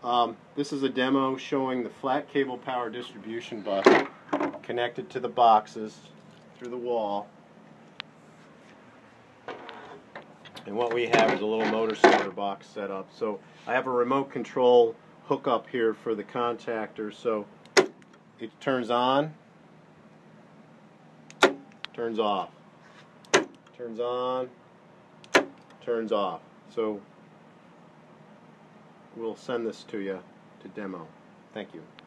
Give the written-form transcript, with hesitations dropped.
This is a demo showing the flat cable power distribution bus connected to the boxes through the wall. And what we have is a little motor starter box set up. So I have a remote control hookup here for the contactor. So it turns on, turns off, turns on, turns off. So we'll send this to you to demo. Thank you.